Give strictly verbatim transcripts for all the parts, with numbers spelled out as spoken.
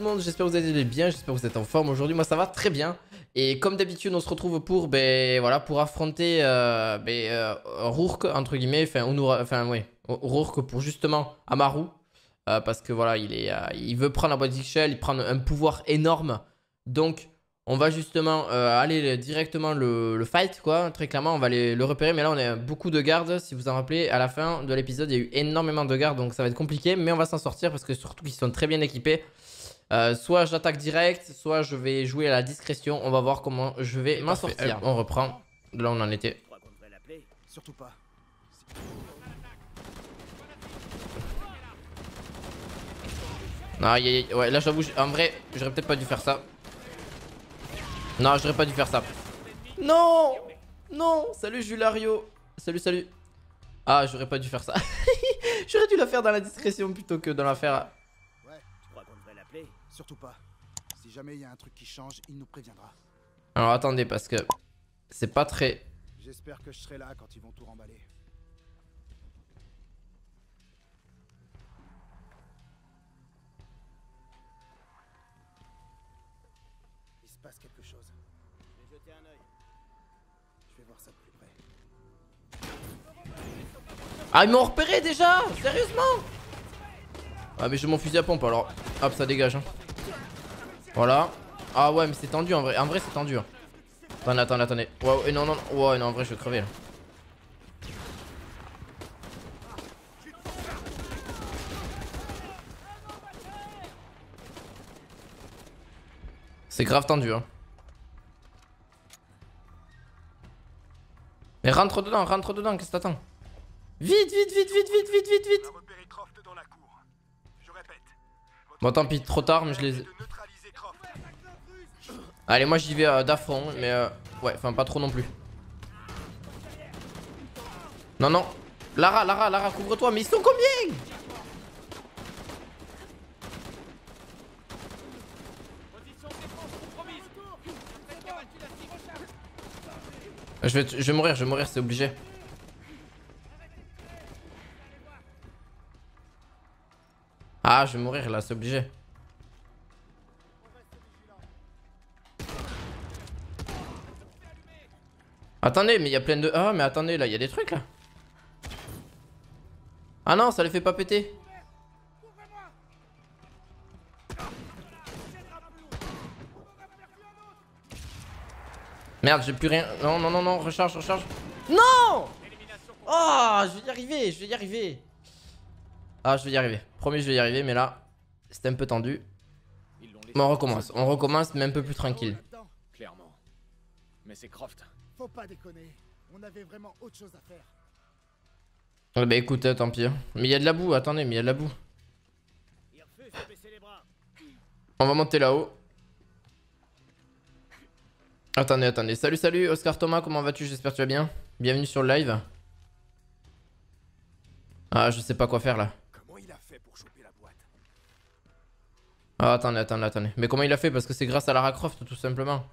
le monde, j'espère que vous allez bien, j'espère que vous êtes en forme aujourd'hui. Moi ça va très bien. Et comme d'habitude on se retrouve pour ben voilà pour affronter euh, ben, euh, Rourke entre guillemets, enfin Onura, enfin oui, Rourke pour justement Amaru. Euh, parce que voilà, il, est, euh, il veut prendre la boîte d'Ixchel, il prend un pouvoir énorme. Donc on va justement euh, aller directement le, le fight quoi, très clairement on va aller le repérer. Mais là on a beaucoup de gardes, si vous en rappelez, à la fin de l'épisode il y a eu énormément de gardes. Donc ça va être compliqué, mais on va s'en sortir parce que surtout qu'ils sont très bien équipés. euh, Soit j'attaque direct, soit je vais jouer à la discrétion. On va voir comment je vais m'en sortir. On reprend de là on en était. Surtout pas. Aïe aïe aïe, ouais là j'avoue, en vrai j'aurais peut-être pas dû faire ça. Non, j'aurais pas dû faire ça. Non, non, salut Julario. Salut, salut. Ah, j'aurais pas dû faire ça. J'aurais dû la faire dans la discrétion plutôt que dans la faire. Ouais, tu crois qu'on devrait l'appeler? Surtout pas. Si jamais il y a un truc qui change, il nous préviendra. Alors attendez, parce que c'est pas très... J'espère que je serai là quand ils vont tout remballer. Il se passe quelque chose. Je vais jeter un œil. Je vais voir ça de plus près. Ah, ils m'ont repéré déjà. Sérieusement? Ah mais j'ai mon fusil à pompe alors. Hop, ça dégage hein. Voilà. Ah ouais mais c'est tendu en vrai. En vrai c'est tendu hein. Attendez, attendez, attendez. Wow, et non, non, non. Ouais, non, en vrai je vais crever là. C'est grave tendu hein. Mais rentre dedans, rentre dedans, qu'est-ce que t'attends? Vite, vite, vite, vite, vite, vite, vite, vite. Bon tant pis, trop tard mais je les... Allez moi j'y vais euh, d'affront mais euh... ouais, enfin pas trop non plus. Non, non. Lara, Lara, Lara, couvre-toi, mais ils sont combien? Je vais, je vais mourir, je vais mourir, c'est obligé. Ah, je vais mourir là, c'est obligé. Attendez, mais il y a plein de... Ah, mais attendez, là, il y a des trucs là. Ah non, ça les fait pas péter. Merde, j'ai plus rien. Non, non, non, non, recharge, recharge. Non! Oh, je vais y arriver, je vais y arriver. Ah, je vais y arriver. Promis, je vais y arriver, mais là, c'était un peu tendu. Bon, on recommence, on recommence, mais un peu plus tranquille. Clairement. Mais c'est Croft. Faut pas déconner. On avait vraiment autre chose à faire. Ouais, bah écoute, euh, tant pis. Mais il y a de la boue, attendez, mais il y a de la boue. On va monter là-haut. Attendez, attendez. Salut, salut, Oscar Thomas, comment vas-tu? J'espère que tu vas bien. Bienvenue sur le live. Ah, je sais pas quoi faire là. Comment il a fait pour choper la boîte? Ah, attendez, attendez, attendez. Mais comment il a fait? Parce que c'est grâce à Lara Croft, tout simplement.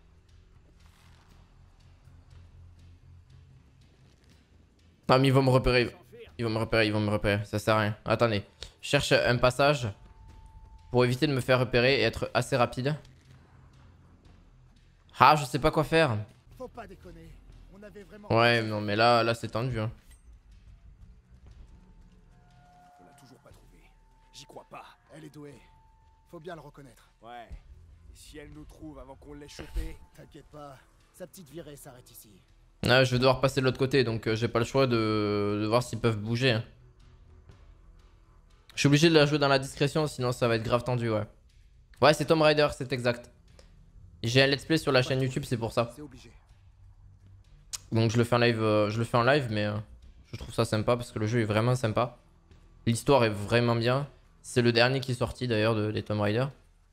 Ah, mais ils vont me repérer. Ils vont me repérer, ils vont me repérer. Ça sert à rien. Attendez. Je cherche un passage pour éviter de me faire repérer et être assez rapide. Ah, je sais pas quoi faire. Faut pas déconner. On avait vraiment... Ouais, non, mais là, là c'est tendu. Hein. On l'a toujours pas trouvé. J'y crois pas. Elle est douée. Faut bien le reconnaître. Ouais. Et si elle nous trouve avant qu'on l'ait chopé, t'inquiète pas. Sa petite virée s'arrête ici. Ah, je vais devoir passer de l'autre côté, donc euh, j'ai pas le choix de, de voir s'ils peuvent bouger. Hein. Je suis obligé de la jouer dans la discrétion, sinon ça va être grave tendu, ouais. Ouais, c'est Tomb Raider, c'est exact. J'ai un let's play sur la chaîne YouTube, c'est pour ça. C'est obligé. Donc je le fais en live, euh, je le fais en live, mais euh, je trouve ça sympa parce que le jeu est vraiment sympa. L'histoire est vraiment bien. C'est le dernier qui est sorti d'ailleurs de, des Tomb Raider.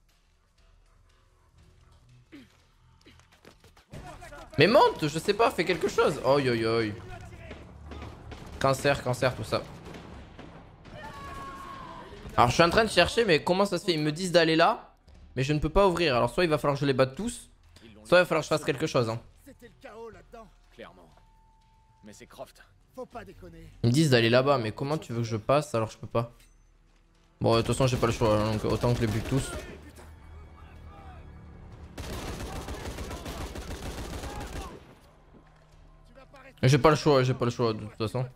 Mais monte, je sais pas, fais quelque chose. Oi oi oi. Cancer, cancer, tout ça. Alors je suis en train de chercher, mais comment ça se fait? Ils me disent d'aller là, mais je ne peux pas ouvrir. Alors soit il va falloir que je les batte tous, soit il va falloir que je fasse quelque chose. Hein. C'était le chaos là-dedans. Clairement. Mais c'est Croft. Faut pas déconner. Ils me disent d'aller là-bas, mais comment tu veux que je passe alors je peux pas? Bon, de toute façon, j'ai pas le choix, hein, donc autant que je les bute tous. J'ai pas le choix, j'ai pas le choix de toute façon.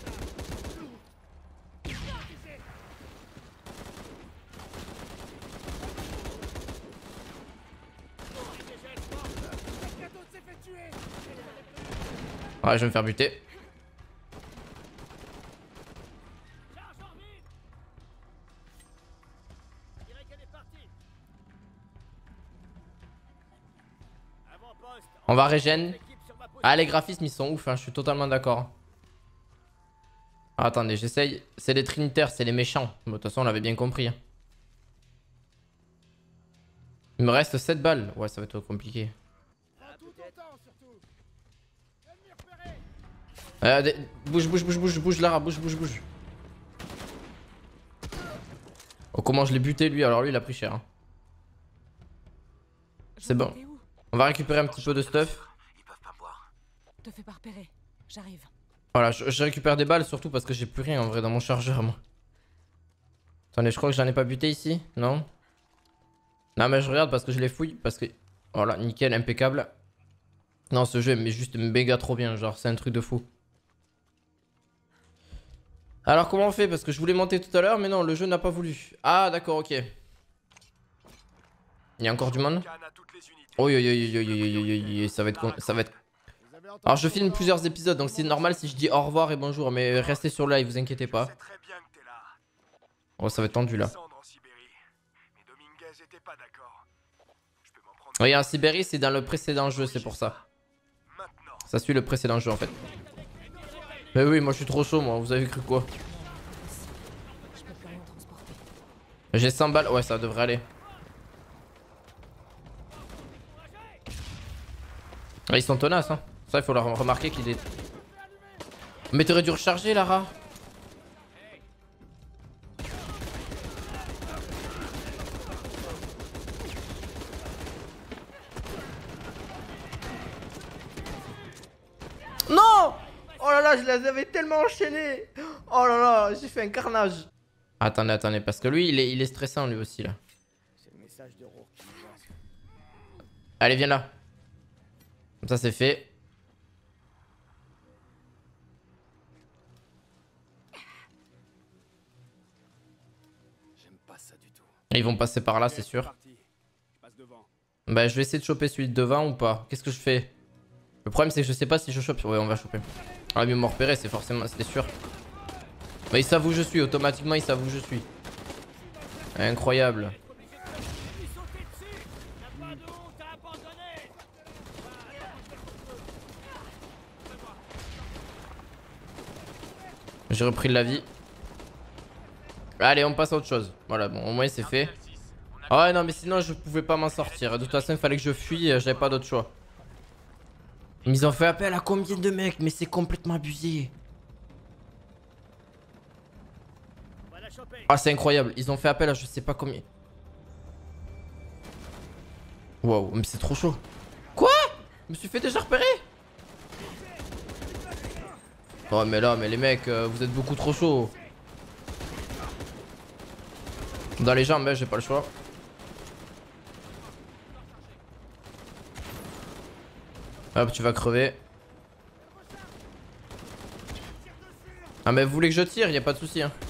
Ouais, je vais me faire buter. On va régène. Ah, les graphismes ils sont ouf, hein, je suis totalement d'accord. Ah, attendez, j'essaye. C'est les trinitaires, c'est les méchants. Bon, de toute façon, on l'avait bien compris. Hein. Il me reste sept balles. Ouais, ça va être compliqué. Euh, des... Bouge, bouge, bouge, bouge, bouge, Lara, bouge, bouge, bouge. Oh, comment je l'ai buté lui? Alors lui, il a pris cher. Hein. C'est bon. On va récupérer un petit peu de stuff. Te fais pas repérer, j'arrive. Voilà, je, je récupère des balles surtout parce que j'ai plus rien en vrai dans mon chargeur moi. Attendez, je crois que j'en ai pas buté ici, non? Non mais je regarde parce que je les fouille, parce que... Voilà, nickel, impeccable. Non, ce jeu mais juste méga trop bien, genre c'est un truc de fou. Alors comment on fait? Parce que je voulais monter tout à l'heure mais non, le jeu n'a pas voulu. Ah d'accord, ok. Il y a encore du monde? Oh yo yo yo yo yo yo yo yo, ça va être... Ça va être... Alors je filme plusieurs épisodes donc c'est normal si je dis au revoir et bonjour mais restez sur le live, vous inquiétez pas. Oh ça va être tendu là. Oui en Sibérie c'est dans le précédent jeu, c'est pour ça. Ça suit le précédent jeu en fait. Mais oui moi je suis trop chaud moi, vous avez cru quoi? J'ai cent balles, ouais ça devrait aller. Ah, ils sont tenaces hein. Ça il faut leur remarquer qu'il est... Mais t'aurais dû recharger Lara. Non. Oh là là, je les avais tellement enchaînés. Oh là là, j'ai fait un carnage. Attendez, attendez, parce que lui il est, il est stressant lui aussi là. Allez viens là. Comme ça c'est fait. Ils vont passer par là, c'est sûr. Bah, je vais essayer de choper celui de devant ou pas. Qu'est-ce que je fais? Le problème, c'est que je sais pas si je chope. Ouais, on va choper. Ah, mais me repérer, c'est forcément, c'était sûr. Bah, ils savent où je suis. Automatiquement, ils savent où je suis. Incroyable. J'ai repris de la vie. Allez, on passe à autre chose. Voilà, bon, au moins c'est fait. Ah ouais, non, mais sinon je pouvais pas m'en sortir. De toute façon, il fallait que je fuis, j'avais pas d'autre choix. Ils ont fait appel à combien de mecs? Mais c'est complètement abusé. Ah, c'est incroyable. Ils ont fait appel à je sais pas combien. Waouh, mais c'est trop chaud. Quoi? Je me suis fait déjà repérer? Oh, mais là, mais les mecs, euh, vous êtes beaucoup trop chauds. Dans les jambes, j'ai pas le choix. Hop, tu vas crever. Ah, mais vous voulez que je tire? Y a pas de souci. Hein.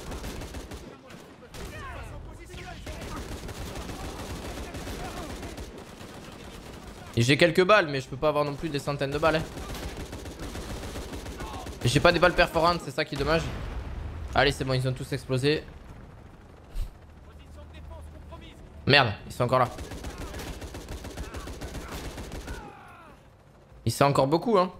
J'ai quelques balles, mais je peux pas avoir non plus des centaines de balles. Hein. J'ai pas des balles perforantes, c'est ça qui est dommage. Allez, c'est bon, ils ont tous explosé. Merde, ils sont encore là. Il sont encore beaucoup, hein.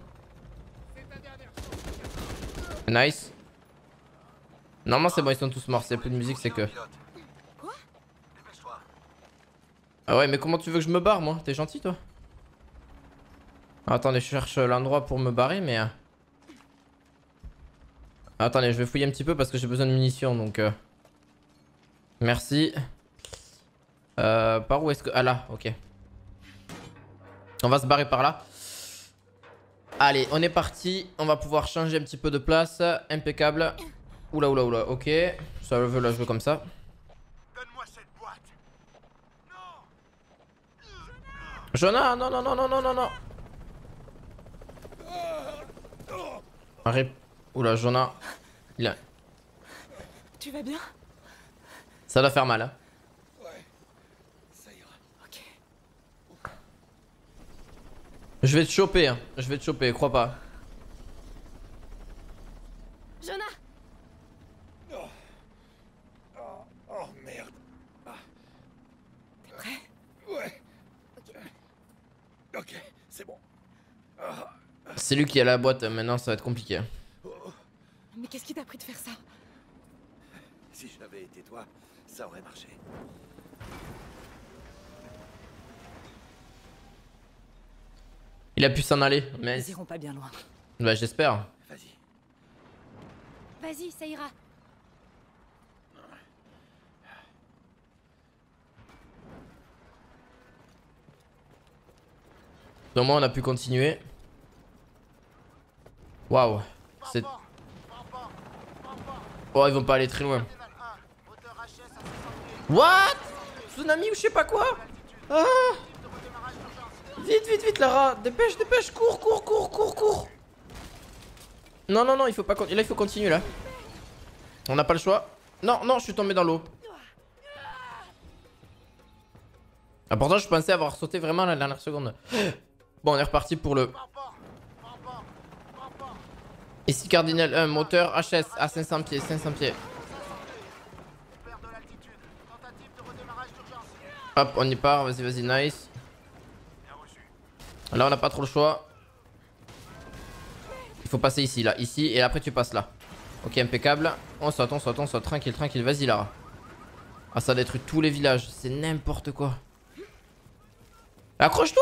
Nice. Normalement, c'est bon, ils sont tous morts. S'il y a plus de musique, c'est que. Ah ouais, mais comment tu veux que je me barre, moi? T'es gentil, toi? Attendez, je cherche l'endroit pour me barrer, mais. Attendez, je vais fouiller un petit peu parce que j'ai besoin de munitions, donc. Euh... Merci. Euh, par où est-ce que... Ah là, ok. On va se barrer par là. Allez, on est parti. On va pouvoir changer un petit peu de place. Impeccable. Oula, oula, oula, ok. Ça veut la jouer comme ça. Donne-moi cette boîte. Jonah, non, non, non, non, non, non, non. Arrête. Oula, Jonah. Il a... Tu vas bien? Ça doit faire mal, hein. Ouais. Ça ira. Ok. Je vais te choper, hein. Je vais te choper, crois pas. Jonah! Oh. Oh, oh merde. Ah. T'es prêt? Ouais. Ok. Ok, c'est bon. Ah. C'est lui qui a la boîte, maintenant ça va être compliqué. Mais qu'est-ce qui t'a pris de faire ça? Si j'avais été toi, ça aurait marché. Il a pu s'en aller, mais... Ils iront pas bien loin. Bah j'espère. Vas-y. Vas-y, ça ira. Au moins on a pu continuer. Waouh. C'est... Oh ils vont pas aller très loin. What? Tsunami ou je sais pas quoi? Ah. Vite, vite, vite Lara. Dépêche, dépêche. Cours, cours, cours, cours, cours. Non, non, non, il faut pas... Là il faut continuer là. On n'a pas le choix. Non, non, je suis tombé dans l'eau. Ah, pourtant je pensais avoir sauté vraiment à la dernière seconde. Bon, on est reparti pour le... Ici Cardinal un, moteur H S à cinq cents pieds, cinq cents pieds. Hop, on y part, vas-y, vas-y, nice. Là, on n'a pas trop le choix. Il faut passer ici, là, ici, et après tu passes là. Ok, impeccable. On saute, on saute, on saute, tranquille, tranquille, vas-y, Lara. Ah, ça détruit tous les villages, c'est n'importe quoi. Accroche-toi!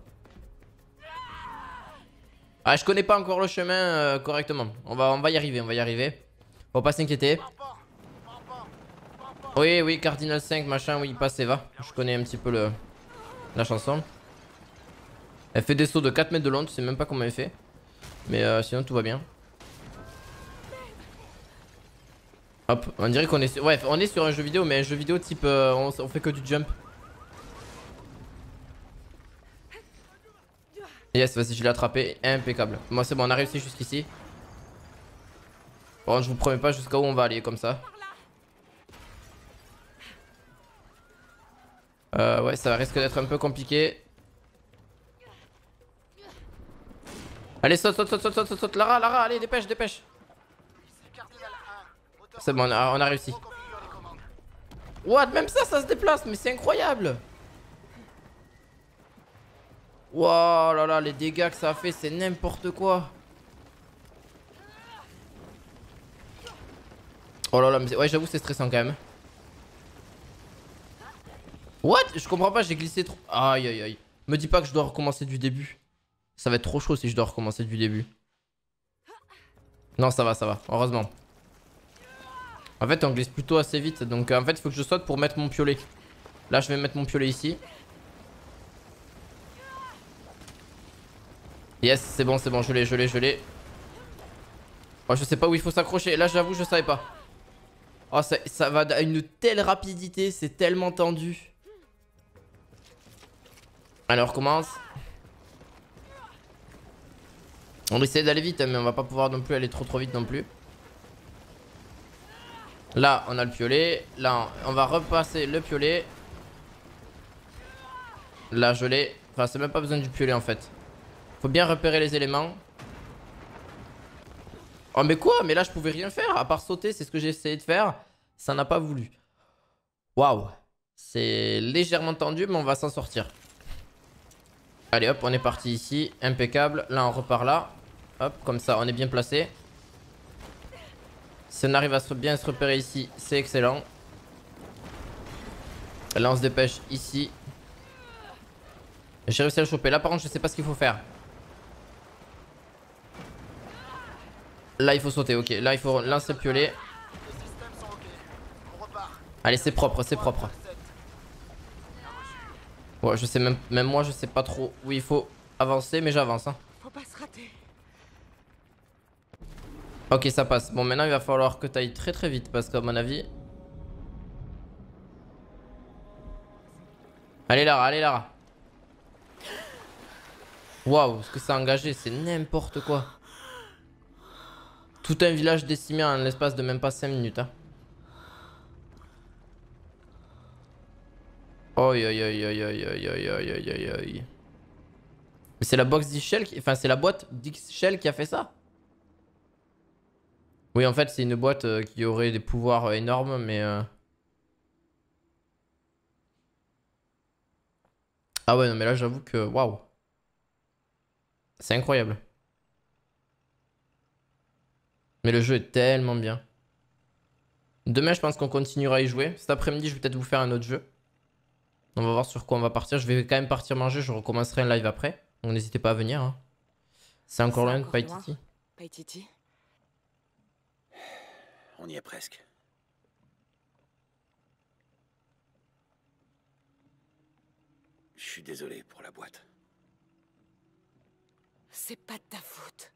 Ah, je connais pas encore le chemin euh, correctement. On va, on va y arriver, on va y arriver. Faut pas s'inquiéter. Oui, oui, Cardinal cinq, machin, oui, passe et va. Je connais un petit peu le, la chanson. Elle fait des sauts de quatre mètres de long, tu sais même pas comment elle fait. Mais euh, sinon tout va bien. Hop, on dirait qu'on est sur... Ouais, on est sur un jeu vidéo, mais un jeu vidéo type... Euh, on, on fait que du jump. Yes, vas-y, je l'ai attrapé. Impeccable. Moi, c'est bon, on a réussi jusqu'ici. Bon, je vous promets pas jusqu'à où on va aller comme ça. Euh, ouais, ça risque d'être un peu compliqué. Allez, saute, saute, saute, saute, saute, saute. Lara, Lara, allez, dépêche, dépêche. C'est bon, on a, on a réussi. What? Même ça, ça se déplace, mais c'est incroyable. Wow là là, les dégâts que ça a fait, c'est n'importe quoi. Oh là là, mais ouais, j'avoue, c'est stressant quand même. What? Je comprends pas, j'ai glissé trop. Aïe aïe aïe. Me dis pas que je dois recommencer du début. Ça va être trop chaud si je dois recommencer du début. Non, ça va, ça va, heureusement. En fait, on glisse plutôt assez vite. Donc, en fait, il faut que je saute pour mettre mon piolet. Là, je vais mettre mon piolet ici. Yes, c'est bon, c'est bon, je l'ai, je l'ai, je l'ai. Oh, je sais pas où il faut s'accrocher. Là, j'avoue, je savais pas. Oh, ça, ça va à une telle rapidité, c'est tellement tendu. Allez, on recommence. On essaie d'aller vite, mais on va pas pouvoir non plus aller trop trop vite non plus. Là, on a le piolet. Là, on va repasser le piolet. Là, je l'ai. Enfin, c'est même pas besoin du piolet en fait. Faut bien repérer les éléments. Oh mais quoi? Mais là je pouvais rien faire à part sauter, c'est ce que j'ai essayé de faire. Ça n'a pas voulu. Waouh. C'est légèrement tendu mais on va s'en sortir. Allez hop, on est parti ici. Impeccable. Là on repart là. Hop, comme ça on est bien placé. Si on arrive à se bien se repérer ici, c'est excellent. Là on se dépêche ici. J'ai réussi à le choper. Là par contre je sais pas ce qu'il faut faire. Là il faut sauter, ok. Là il faut lancer le piolet. Allez, c'est propre, c'est propre. Ouais, je sais même, même moi je sais pas trop où il faut avancer, mais j'avance. Hein. Faut pas se rater. Ok, ça passe. Bon, maintenant il va falloir que tu ailles très très vite parce qu'à mon avis, Allez Lara, allez Lara. Waouh, ce que ça a engagé, c'est n'importe quoi. Tout un village décimé en l'espace de même pas cinq minutes. Hein. Oi oi oi oi oi oi oi oi oi oi. Mais c'est la box d'Ixchel qui... Enfin, c'est la boîte d'Ixchel qui a fait ça. Oui, en fait, c'est une boîte euh, qui aurait des pouvoirs euh, énormes, mais... Euh... Ah ouais, non, mais là, j'avoue que... Waouh. C'est incroyable. Mais le jeu est tellement bien. Demain, je pense qu'on continuera à y jouer. Cet après-midi, je vais peut-être vous faire un autre jeu. On va voir sur quoi on va partir. Je vais quand même partir manger. Je recommencerai un live après. Donc n'hésitez pas à venir. Hein. C'est encore loin de Paititi. Paititi. On y est presque. Je suis désolé pour la boîte. C'est pas de ta faute.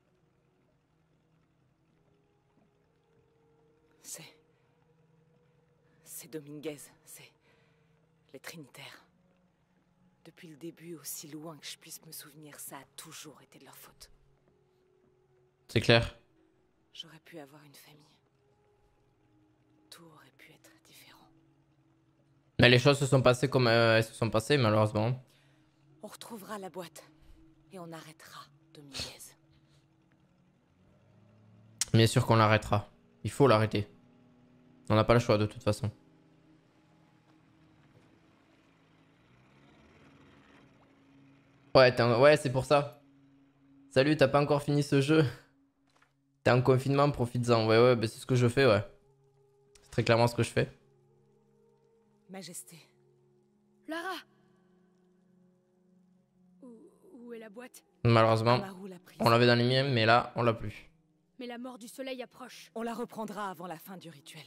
C'est... C'est Dominguez, c'est... les Trinitaires. Depuis le début, aussi loin que je puisse me souvenir, ça a toujours été de leur faute. C'est clair. J'aurais pu avoir une famille. Tout aurait pu être différent. Mais les choses se sont passées comme euh, elles se sont passées, malheureusement. On retrouvera la boîte. Et on arrêtera Dominguez. Bien sûr qu'on l'arrêtera. Il faut l'arrêter. On n'a pas le choix de toute façon. Ouais, ouais c'est pour ça. Salut, t'as pas encore fini ce jeu? T'es en confinement, profites-en. Ouais, ouais, bah c'est ce que je fais, ouais. C'est très clairement ce que je fais. Majesté. Lara! Où, où est la boîte? Malheureusement, Amaru l'a prise. on l'avait dans les miens, mais là, on l'a plus. Mais la mort du soleil approche. On la reprendra avant la fin du rituel.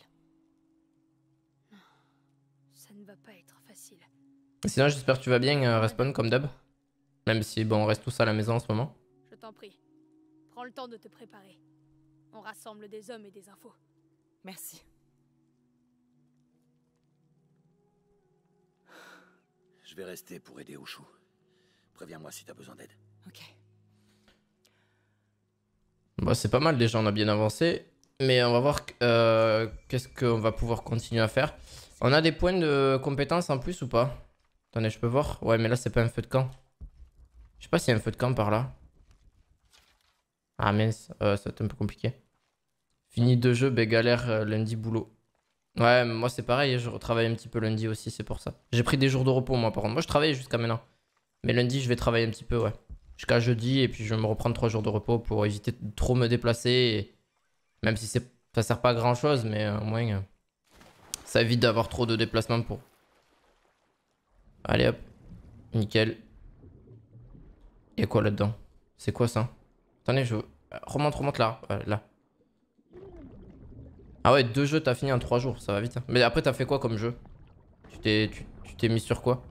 Ça ne va pas être facile. Sinon, j'espère que tu vas bien, euh, Respawn, comme d'hab. Même si, bon, on reste tous à la maison en ce moment. Je t'en prie. Prends le temps de te préparer. On rassemble des hommes et des infos. Merci. Je vais rester pour aider Ushu. Préviens-moi si t'as besoin d'aide. Ok. Bon, c'est pas mal déjà, on a bien avancé. Mais on va voir euh, qu'est-ce qu'on va pouvoir continuer à faire. On a des points de compétences en plus ou pas? Attendez, je peux voir? Ouais, mais là, c'est pas un feu de camp. Je sais pas s'il y a un feu de camp par là. Ah mince, euh, ça va être un peu compliqué. Fini deux jeux, ben galère euh, lundi boulot. Ouais, moi c'est pareil, je retravaille un petit peu lundi aussi, c'est pour ça. J'ai pris des jours de repos moi par contre. Moi je travaille jusqu'à maintenant. Mais lundi je vais travailler un petit peu, ouais. Jusqu'à jeudi et puis je vais me reprendre trois jours de repos pour éviter de trop me déplacer. Et... Même si c'est ça sert pas à grand chose, mais euh, au moins euh, ça évite d'avoir trop de déplacements pour. Allez hop, nickel. Y'a quoi là-dedans? C'est quoi ça? Attendez, je... Remonte, remonte là. Euh, là. Ah ouais, deux jeux, t'as fini en trois jours, ça va vite. Hein. Mais après, t'as fait quoi comme jeu? Tu t'es tu t'es mis sur quoi?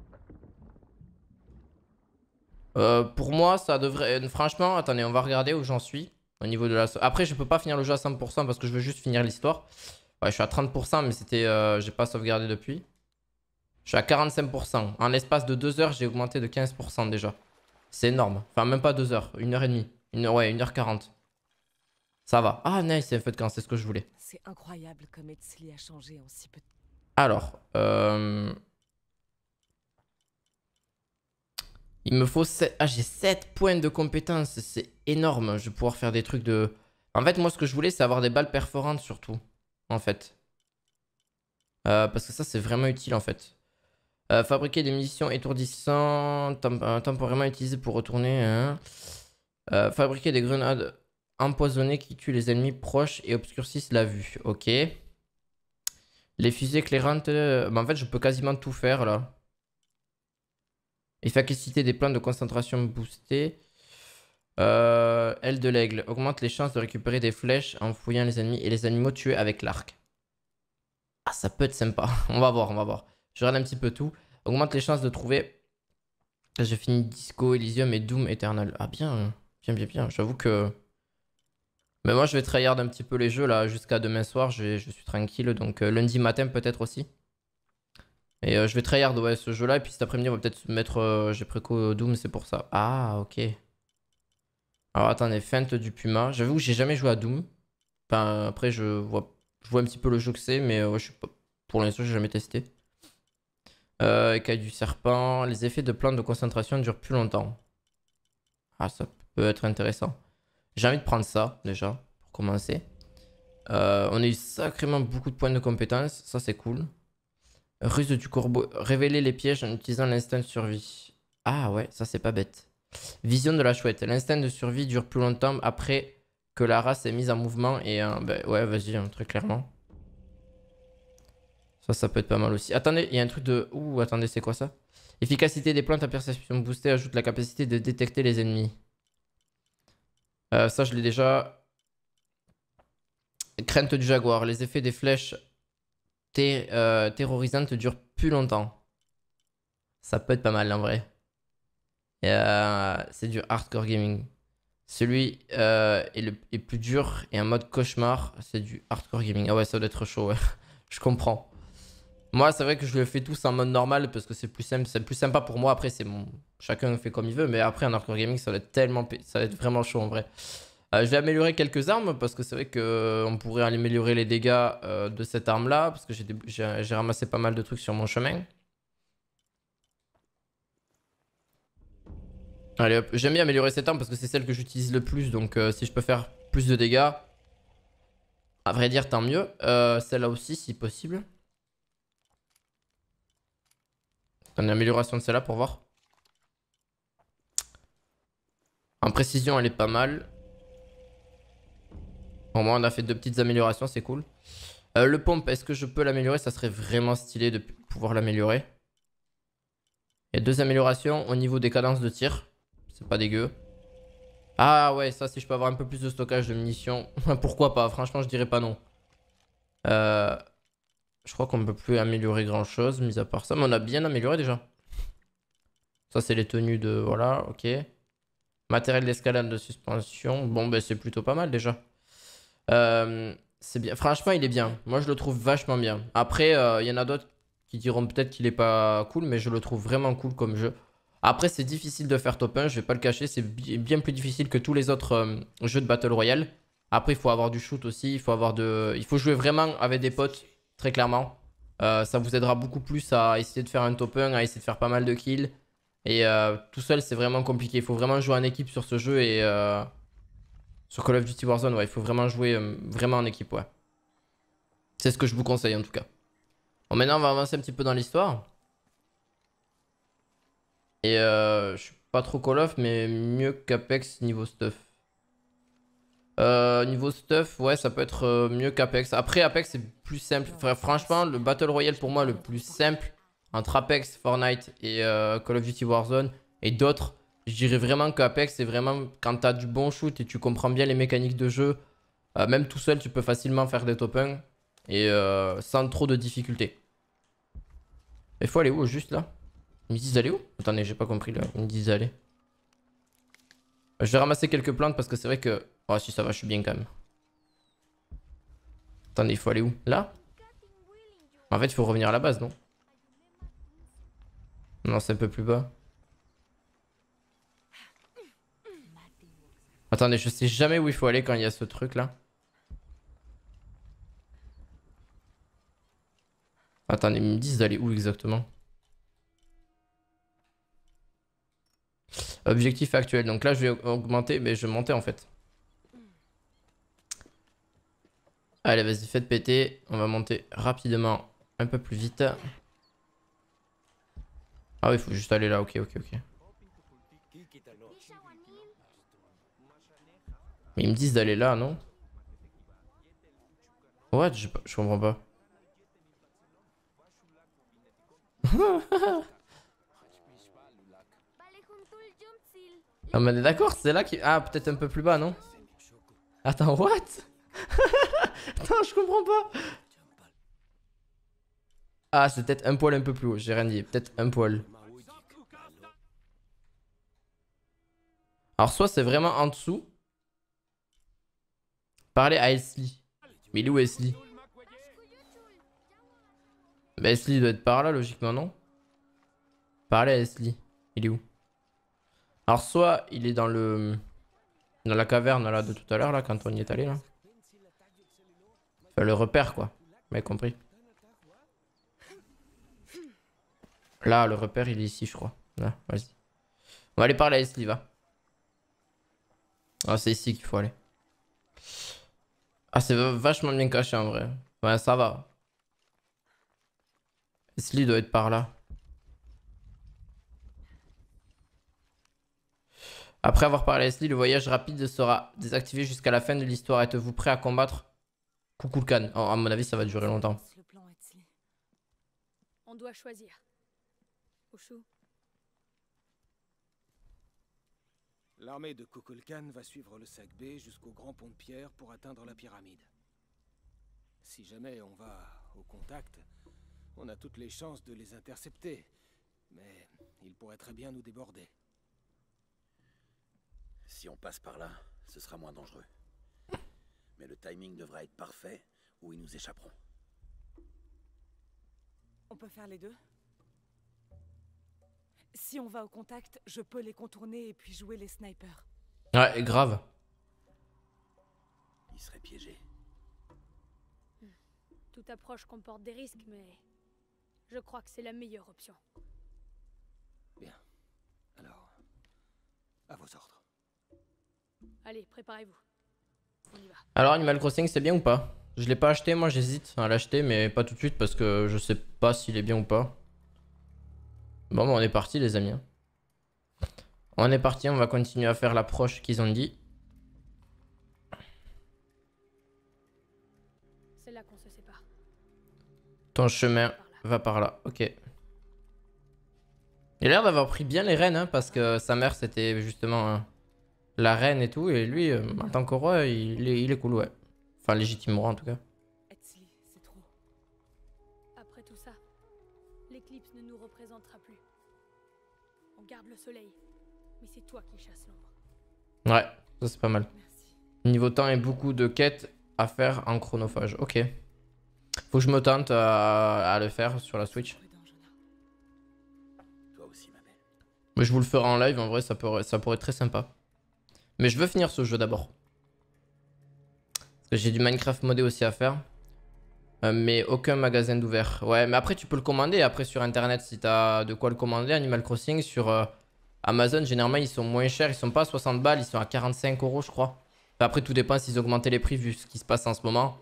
euh, Pour moi, ça devrait... Franchement, attendez, on va regarder où j'en suis. Au niveau de la... Après, je peux pas finir le jeu à cent pour cent parce que je veux juste finir l'histoire. Ouais, je suis à trente pour cent, mais c'était... Euh, j'ai pas sauvegardé depuis. Je suis à quarante-cinq pour cent. En l'espace de deux heures, j'ai augmenté de quinze pour cent déjà. C'est énorme. Enfin, même pas deux heures. Une heure et demie. Une... Ouais, une heure quarante. Ça va. Ah, nice, c'est un feu de camp, c'est ce que je voulais. C'est incroyable comme Etzli a changé en si peu de temps. Alors, euh... il me faut sept... Ah, j'ai sept points de compétence. C'est énorme. Je vais pouvoir faire des trucs de... En fait, moi, ce que je voulais, c'est avoir des balles perforantes surtout. En fait. Euh, parce que ça, c'est vraiment utile, en fait. Euh, fabriquer des munitions étourdissantes, temp euh, temporairement utilisées pour retourner. Hein. Euh, fabriquer des grenades empoisonnées qui tuent les ennemis proches et obscurcissent la vue. Ok. Les fusées éclairantes. Euh... Bah, en fait, je peux quasiment tout faire là. Efficacité des plans de concentration boostés. Euh, aile de l'aigle. Augmente les chances de récupérer des flèches en fouillant les ennemis et les animaux tués avec l'arc. Ah, ça peut être sympa. On va voir, on va voir. Je regarde un petit peu tout. Augmente les chances de trouver. J'ai fini Disco, Elysium et Doom Eternal. Ah bien, bien, bien, bien. J'avoue que... Mais moi je vais tryhard un petit peu les jeux là jusqu'à demain soir. Je, je suis tranquille. Donc euh, lundi matin peut-être aussi. Et euh, je vais tryhard ouais, ce jeu là. Et puis cet après-midi, on va peut-être se mettre. Euh, J'ai préco Doom, c'est pour ça. Ah, ok. Alors attendez, feinte du Puma. J'avoue que j'ai jamais joué à Doom. Enfin, après, je vois, je vois un petit peu le jeu que c'est, mais euh, je suis pas... pour l'instant, j'ai jamais testé. Euh, écaille du serpent. Les effets de plantes de concentration durent plus longtemps. Ah, ça peut être intéressant. J'ai envie de prendre ça, déjà, pour commencer. Euh, on a eu sacrément beaucoup de points de compétence. Ça, c'est cool. Ruse du corbeau. Révéler les pièges en utilisant l'instinct de survie. Ah ouais, ça, c'est pas bête. Vision de la chouette. L'instinct de survie dure plus longtemps après que la race est mise en mouvement. Et euh, ben, ouais, vas-y, hein, très clairement. Ça, ça peut être pas mal aussi. Attendez, il y a un truc de... Ouh, attendez, c'est quoi ça? Efficacité des plantes à perception boostée ajoute la capacité de détecter les ennemis. Euh, ça, je l'ai déjà. Crainte du jaguar. Les effets des flèches ter euh, terrorisantes durent plus longtemps. Ça peut être pas mal en vrai. Euh, c'est du hardcore gaming. Celui euh, est le est plus dur et en mode cauchemar, c'est du hardcore gaming. Ah ouais, ça doit être chaud, ouais. Je comprends. Moi, c'est vrai que je le fais tous en mode normal parce que c'est plus simple, c'est plus sympa pour moi. Après, c'est mon... chacun fait comme il veut, mais après, en hardcore gaming, ça va être tellement... ça va être vraiment chaud en vrai. Euh, je vais améliorer quelques armes parce que c'est vrai qu'on pourrait améliorer les dégâts euh, de cette arme-là parce que j'ai des... j'ai ramassé pas mal de trucs sur mon chemin. Allez hop, j'aime bien améliorer cette arme parce que c'est celle que j'utilise le plus, donc euh, si je peux faire plus de dégâts, à vrai dire, tant mieux. Euh, Celle-là aussi, si possible. Une amélioration de celle-là pour voir. En précision, elle est pas mal. Au moins, on a fait deux petites améliorations, c'est cool. Euh, le pompe, est-ce que je peux l'améliorer? Ça serait vraiment stylé de pouvoir l'améliorer. Il y a deux améliorations au niveau des cadences de tir. C'est pas dégueu. Ah ouais, ça, si je peux avoir un peu plus de stockage de munitions. Pourquoi pas? Franchement, je dirais pas non. Euh, je crois qu'on ne peut plus améliorer grand-chose, mis à part ça. Mais on a bien amélioré déjà. Ça, c'est les tenues de... Voilà, ok. Matériel d'escalade de suspension. Bon, ben c'est plutôt pas mal déjà. Euh, c'est bien. Franchement, il est bien. Moi, je le trouve vachement bien. Après, il euh, y en a d'autres qui diront peut-être qu'il est pas cool, mais je le trouve vraiment cool comme jeu. Après, c'est difficile de faire top un, je vais pas le cacher. C'est bien plus difficile que tous les autres euh, jeux de Battle Royale. Après, il faut avoir du shoot aussi. Il faut avoir de... Il faut jouer vraiment avec des potes, très clairement. Euh, ça vous aidera beaucoup plus à essayer de faire un top un, à essayer de faire pas mal de kills. Et euh, tout seul, c'est vraiment compliqué. Il faut vraiment jouer en équipe sur ce jeu et... Euh... Sur Call of Duty Warzone, ouais, il faut vraiment jouer euh, vraiment en équipe, ouais. C'est ce que je vous conseille en tout cas. Bon, maintenant on va avancer un petit peu dans l'histoire. Et euh, je suis pas trop Call of, mais mieux qu'Apex niveau stuff. Euh, niveau stuff, ouais, ça peut être euh, mieux qu'Apex. Après, Apex c'est plus simple. Enfin, franchement, le Battle Royale pour moi le plus simple entre Apex, Fortnite et euh, Call of Duty Warzone et d'autres. Je dirais vraiment qu'Apex, c'est vraiment quand tu as du bon shoot et tu comprends bien les mécaniques de jeu. Euh, même tout seul, tu peux facilement faire des top un. Et euh, sans trop de difficultés. Il faut aller où juste là? Ils me disent d'aller où? Attendez, j'ai pas compris là. Ils me disent d'aller. Je vais ramasser quelques plantes parce que c'est vrai que... Oh si ça va, je suis bien quand même. Attendez, il faut aller où? Là? En fait, il faut revenir à la base, non? Non, c'est un peu plus bas. Attendez, je sais jamais où il faut aller quand il y a ce truc là. Attendez, ils me disent d'aller où exactement? Objectif actuel. Donc là, je vais augmenter, mais je vais monter en fait. Allez, vas-y, faites péter. On va monter rapidement, un peu plus vite. Ah oui, il faut juste aller là. Ok, ok, ok. Mais ils me disent d'aller là, non? What? Je, je comprends pas. Ah mais d'accord, c'est là qui... Ah, peut-être un peu plus bas, non? Attends, what? Attends, je comprends pas. Ah, c'est peut-être un poil un peu plus haut, j'ai rien dit. Peut-être un poil. Alors, soit c'est vraiment en dessous. Parler à Esli. Mais il est où Esli? Bah Esli doit être par là logiquement, non? Par là Esli. Il est où? Alors soit il est dans le... Dans la caverne là de tout à l'heure là quand on y est allé là. Enfin le repère quoi. Vous m'avez compris. Là le repère il est ici je crois. Là, vas-y. On va aller par là Esli va. Ah c'est ici qu'il faut aller. Ah c'est vachement bien caché en vrai. Ouais ça va. Esli doit être par là. Après avoir parlé à Esli, le voyage rapide sera désactivé jusqu'à la fin de l'histoire. Êtes-vous prêt à combattre Kukulkan? Oh, à mon avis, ça va durer longtemps. On doit choisir. Ushu. L'armée de Kukulkan va suivre le sac B jusqu'au grand pont de pierre pour atteindre la pyramide. Si jamais on va au contact, on a toutes les chances de les intercepter. Mais ils pourraient très bien nous déborder. Si on passe par là, ce sera moins dangereux. Mais le timing devra être parfait ou ils nous échapperont. On peut faire les deux? Si on va au contact, je peux les contourner et puis jouer les snipers. Ouais, grave. Ils seraient piégés. Toute approche comporte des risques, mais je crois que c'est la meilleure option. Bien. Alors, à vos ordres. Allez, préparez-vous. On y va. Alors Animal Crossing c'est bien ou pas? Je l'ai pas acheté, moi j'hésite à l'acheter mais pas tout de suite parce que je sais pas s'il est bien ou pas. Bon bah on est parti les amis. On est parti, on va continuer à faire l'approche qu'ils ont dit. C'est là qu'on se sépare. Ton chemin Par là. va par là, ok. Il a l'air d'avoir pris bien les rênes hein, parce que sa mère c'était justement hein, la reine et tout et lui euh, en tant que roi il est, il est cool ouais. Enfin légitime roi en tout cas. Etzli, c'est trop. Après tout ça, l'éclipse ne nous représentera plus. On garde le soleil, mais c'est toi qui chasses l'ombre. Ouais, ça c'est pas mal. Merci. Niveau temps et beaucoup de quêtes à faire en chronophage, ok. Faut que je me tente à, à le faire sur la Switch. Prudent, Jonah. Toi aussi, ma belle. Mais je vous le ferai en live, en vrai ça pourrait, ça pourrait être très sympa. Mais je veux finir ce jeu d'abord. Parce que j'ai du Minecraft modé aussi à faire. Euh, mais aucun magasin d'ouvert. Ouais, mais après tu peux le commander après sur internet si t'as de quoi le commander. Animal Crossing sur euh, Amazon, généralement ils sont moins chers. Ils sont pas à soixante balles, ils sont à quarante-cinq euros je crois. Enfin, après tout dépend s'ils augmentaient les prix vu ce qui se passe en ce moment.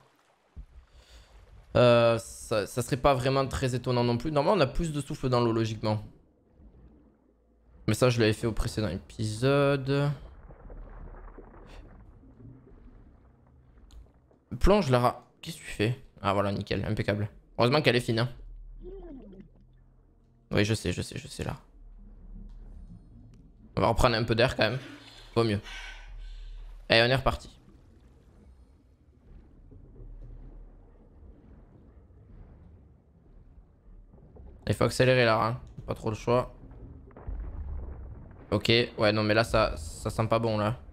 Euh, ça, ça serait pas vraiment très étonnant non plus. Normalement on a plus de souffle dans l'eau logiquement. Mais ça je l'avais fait au précédent épisode. Plonge Lara. Qu'est-ce que tu fais? Ah voilà, nickel, impeccable. Heureusement qu'elle est fine. Hein. Oui, je sais, je sais, je sais là. On va reprendre un peu d'air quand même. Vaut mieux. Allez, on est reparti. Il faut accélérer là, hein. Pas trop le choix. Ok, ouais, non mais là ça, ça sent pas bon là.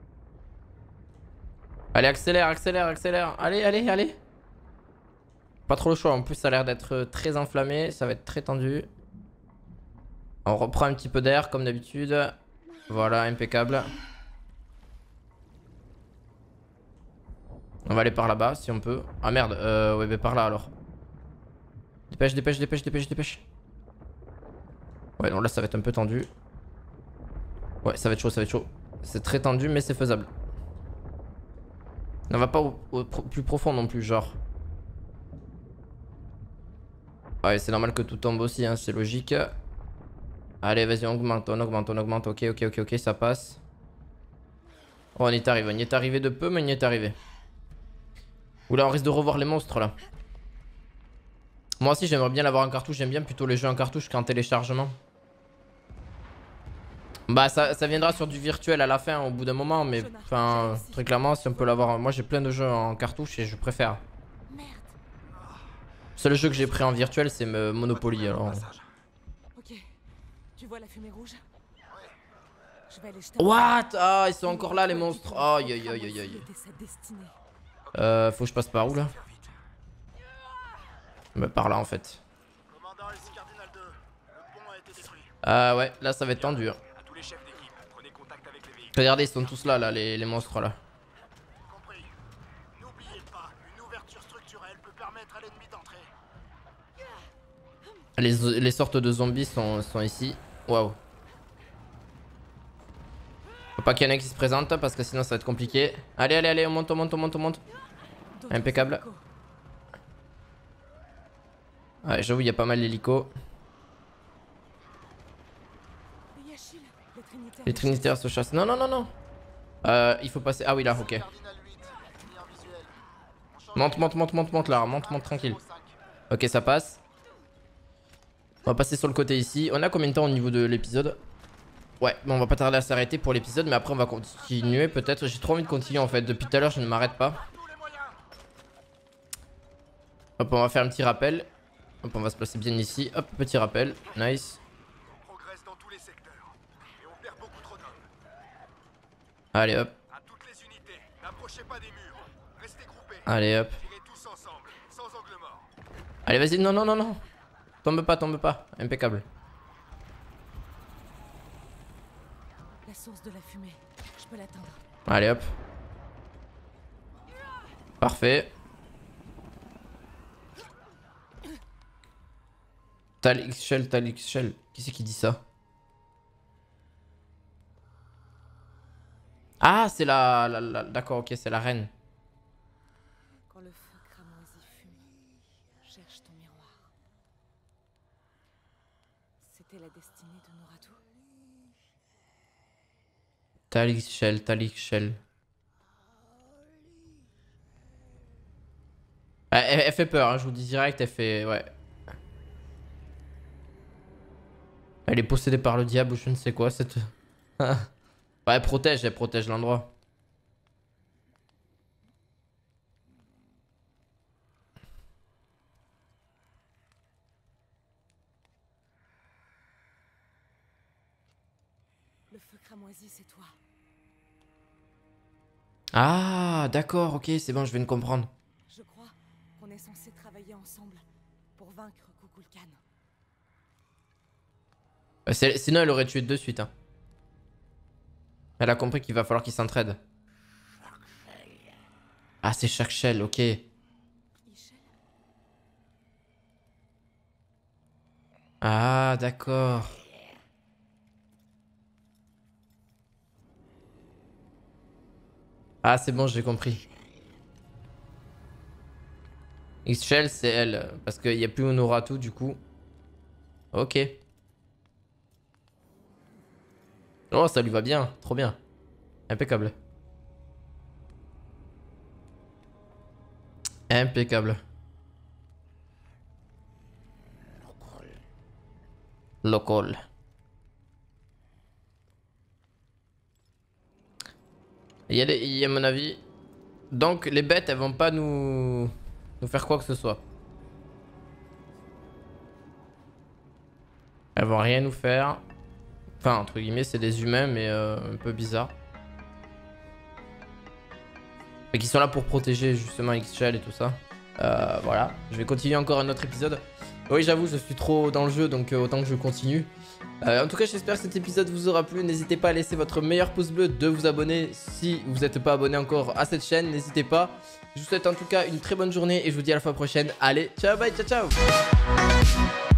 Allez, accélère, accélère, accélère. Allez, allez, allez. Pas trop le choix. En plus, ça a l'air d'être très enflammé. Ça va être très tendu. On reprend un petit peu d'air comme d'habitude. Voilà, impeccable. On va aller par là-bas si on peut. Ah merde, euh, ouais, mais par là alors. Dépêche, dépêche, dépêche, dépêche, dépêche. Ouais, non, là ça va être un peu tendu. Ouais, ça va être chaud, ça va être chaud. C'est très tendu, mais c'est faisable. On va pas au, au pro, plus profond non plus, genre. Ouais, c'est normal que tout tombe aussi, hein, c'est logique. Allez, vas-y, on augmente, on augmente, on augmente. Ok, ok, ok, ok, ça passe. Oh, on y est arrivé, on y est arrivé de peu, mais on y est arrivé. Oula, on risque de revoir les monstres là. Moi aussi, j'aimerais bien l'avoir en cartouche. J'aime bien plutôt les jeux en cartouche qu'en téléchargement. Bah ça, ça viendra sur du virtuel à la fin au bout d'un moment, mais enfin très clairement si on peut l'avoir. Moi j'ai plein de jeux en cartouche et je préfère. Merde. Le seul jeu que j'ai pris en virtuel c'est Monopoly alors. Ok. Tu vois la fumée rouge? Je vais aller jeter. What? Ah ils sont encore là les monstres. Aïe aïe aïe aïe aïe. Euh faut que je passe par où là? Bah par là en fait. Ah ouais, là ça va être tendu. Hein. Regardez, ils sont tous là, là, les, les monstres là. Compris. N'oubliez pas, une ouverture structurelle peut permettre à l'ennemi d'entrer. Les, les sortes de zombies sont, sont ici. Waouh. Faut pas qu'il y en ait qui se présentent parce que sinon ça va être compliqué. Allez, allez, allez, on monte, on monte, on monte, on monte. Impeccable. Ouais, j'avoue, il y a pas mal d'hélicos. Les trinitaires se chassent. Non, non, non, non. Euh, il faut passer. Ah oui, là, ok. Monte, monte, monte, monte, monte là. Monte, monte tranquille. Ok, ça passe. On va passer sur le côté ici. On a combien de temps au niveau de l'épisode? Ouais, bon, on va pas tarder à s'arrêter pour l'épisode, mais après on va continuer peut-être. J'ai trop envie de continuer en fait. Depuis tout à l'heure, je ne m'arrête pas. Hop, on va faire un petit rappel. Hop, on va se placer bien ici. Hop, petit rappel. Nice. Allez hop. Allez hop. Allez vas-y, non non non non. Tombe pas, tombe pas. Impeccable. La source de la fumée, je peux l'atteindre. Allez hop. Parfait. Talix Shell, Talix Shell. Qui c'est qui dit ça? Ah, c'est la, la, la... D'accord, ok, c'est la reine. Quand le feu cramoisi fume, cherche ton miroir. C'était la destinée de Noratu. Talix Shell, Talix Shell. Elle, elle fait peur, hein, je vous dis direct, elle fait... Ouais. Elle est possédée par le diable ou je ne sais quoi, cette... Ouais, elle protège, elle protège l'endroit. Le feu cramoisi, c'est toi. Ah, d'accord, ok, c'est bon, je viens de comprendre. Je crois qu'on est censé travailler ensemble pour vaincre Kukulkan. Euh, sinon, elle aurait tué de suite. Hein. Elle a compris qu'il va falloir qu'ils s'entraident. Ah, c'est chaque shell, ok. Ah, d'accord. Ah, c'est bon, j'ai compris. X-Shell, c'est elle. Parce qu'il n'y a plus Noratu, du coup. Ok. Oh, ça lui va bien. Trop bien. Impeccable. Impeccable. Local. Il y a, des, il y a mon avis. Donc les bêtes, elles vont pas nous, nous faire quoi que ce soit. Elles vont rien nous faire. Enfin, entre guillemets, c'est des humains, mais euh, un peu bizarre. Mais qui sont là pour protéger justement X-Shell et tout ça. Euh, voilà. Je vais continuer encore un autre épisode. Oui, j'avoue, je suis trop dans le jeu, donc euh, autant que je continue. Euh, en tout cas, j'espère que cet épisode vous aura plu. N'hésitez pas à laisser votre meilleur pouce bleu, de vous abonner si vous n'êtes pas abonné encore à cette chaîne. N'hésitez pas. Je vous souhaite en tout cas une très bonne journée et je vous dis à la fois prochaine. Allez, ciao, bye, ciao, ciao.